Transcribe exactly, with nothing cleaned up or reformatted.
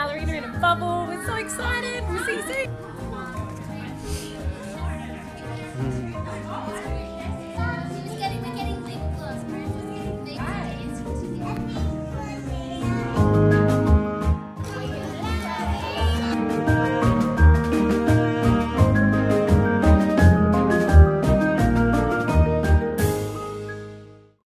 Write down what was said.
ballerina in a bubble. We're so excited. We'll see you soon.